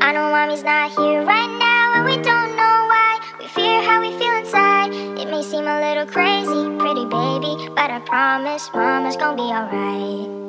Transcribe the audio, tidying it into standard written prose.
I know mommy's not here right now, and we don't know why. We fear how we feel inside. It may seem a little crazy, pretty baby, but I promise mama's gonna be alright.